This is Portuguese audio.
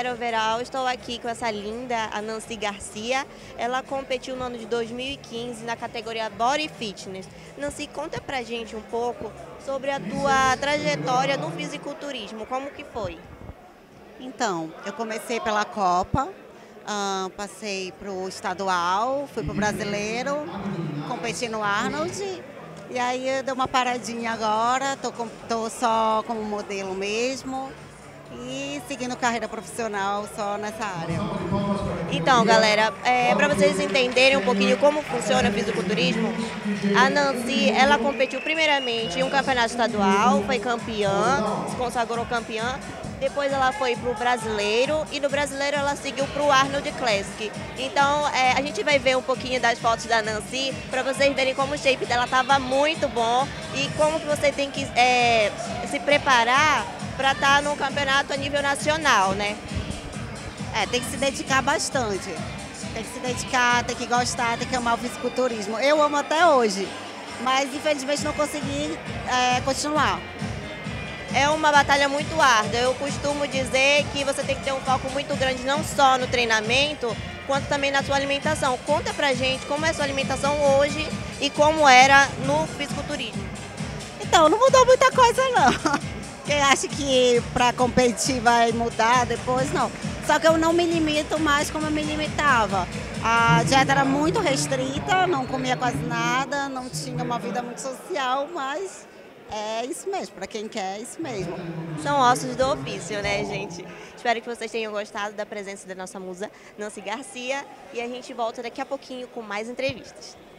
Vera Overall, estou aqui com essa linda, a Nancy Garcia. Ela competiu no ano de 2015 na categoria Body Fitness. Nancy, conta pra gente um pouco sobre a tua trajetória no fisiculturismo, como que foi? Então, eu comecei pela Copa, passei para o estadual, fui para o brasileiro, competi no Arnold, e aí eu dei uma paradinha agora, tô só como modelo mesmo e seguindo carreira profissional só nessa área. Então, galera, para vocês entenderem um pouquinho como funciona o fisiculturismo, a Nancy, ela competiu primeiramente em um campeonato estadual, foi campeã, se consagrou campeã. Depois ela foi para o brasileiro e no brasileiro ela seguiu para o Arnold Classic. Então a gente vai ver um pouquinho das fotos da Nancy para vocês verem como o shape dela estava muito bom e como que você tem que se preparar para estar no campeonato a nível nacional, né? Tem que se dedicar bastante. Tem que se dedicar, tem que gostar, tem que amar o fisiculturismo. Eu amo até hoje, mas infelizmente não consegui continuar. É uma batalha muito árdua. Eu costumo dizer que você tem que ter um foco muito grande não só no treinamento, quanto também na sua alimentação. Conta pra gente como é a sua alimentação hoje e como era no fisiculturismo. Então, não mudou muita coisa não. Quem acha que para competir vai mudar depois, não. Só que eu não me limito mais como eu me limitava. A dieta era muito restrita, não comia quase nada, não tinha uma vida muito social, mas é isso mesmo, para quem quer, é isso mesmo. São ossos do ofício, né, gente? Espero que vocês tenham gostado da presença da nossa musa, Nancy Garcia, e a gente volta daqui a pouquinho com mais entrevistas.